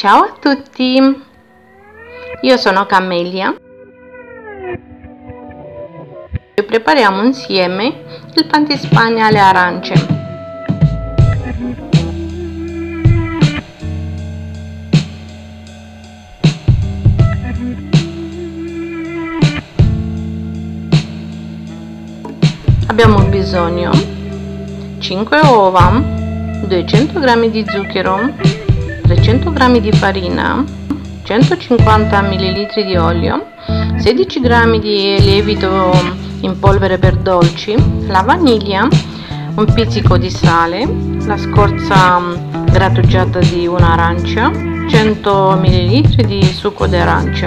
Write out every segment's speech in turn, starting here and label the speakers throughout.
Speaker 1: Ciao a tutti, io sono Camelia e prepariamo insieme il pan di Spagna alle arance. Abbiamo bisogno 5 uova, 200 g di zucchero, 300 g di farina, 150 ml di olio, 16 g di lievito in polvere per dolci, la vaniglia, un pizzico di sale, la scorza grattugiata di un'arancia, 100 ml di succo d'arancia.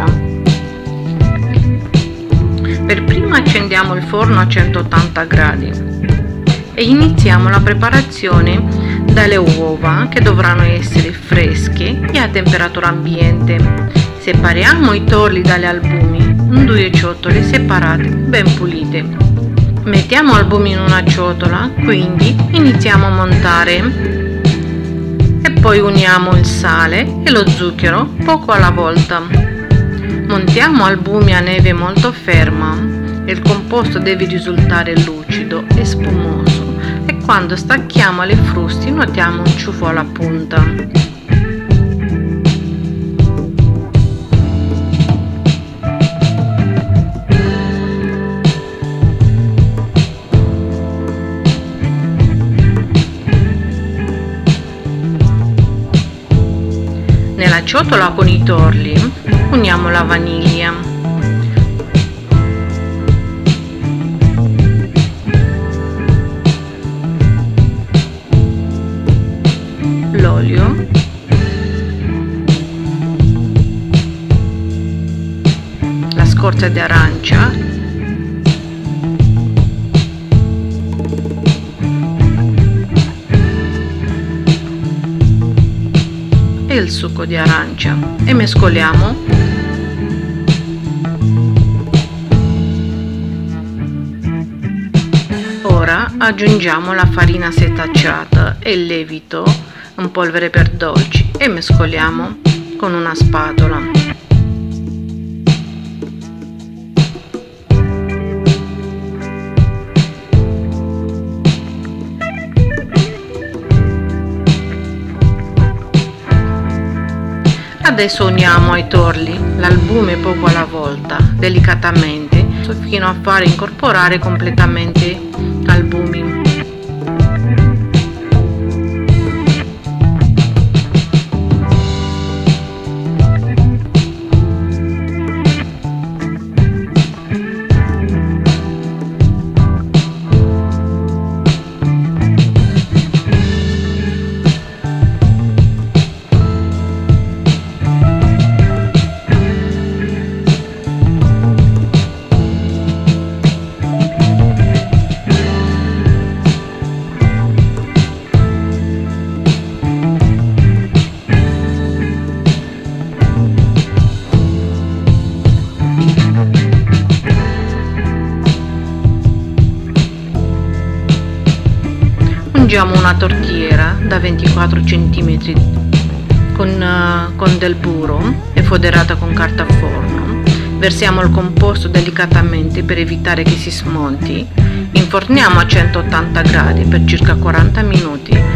Speaker 1: Per prima accendiamo il forno a 180 gradi e iniziamo la preparazione dalle uova, che dovranno essere fresche e a temperatura ambiente. Separiamo i torli dalle albumi in 2 ciotole separate, ben pulite. Mettiamo albumi in una ciotola, quindi iniziamo a montare e poi uniamo il sale e lo zucchero poco alla volta. Montiamo albumi a neve molto ferma e il composto deve risultare lucido e spumoso. E quando stacchiamo le fruste notiamo un ciuffo alla punta. Nella ciotola con i torli uniamo la vaniglia, l'olio, la scorza di arancia e il succo di arancia e mescoliamo. Ora aggiungiamo la farina setacciata e il lievito in polvere per dolci e mescoliamo con una spatola. Adesso uniamo ai torli l'albume poco alla volta, delicatamente, fino a far incorporare completamente albumi. Aggiungiamo una tortiera da 24 cm con del burro e foderata con carta forno. Versiamo il composto delicatamente per evitare che si smonti. Inforniamo a 180 gradi per circa 40 minuti.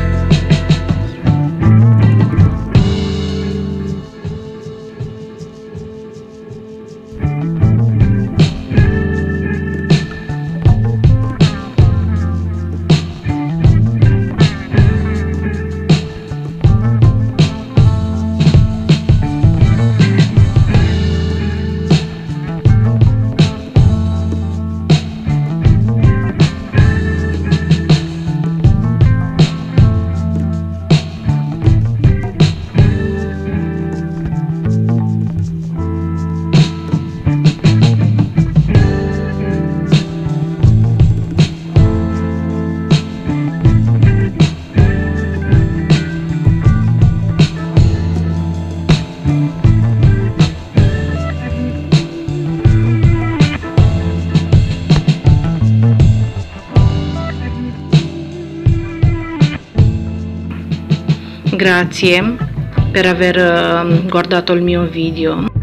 Speaker 1: Grazie, per aver guardato il mio video.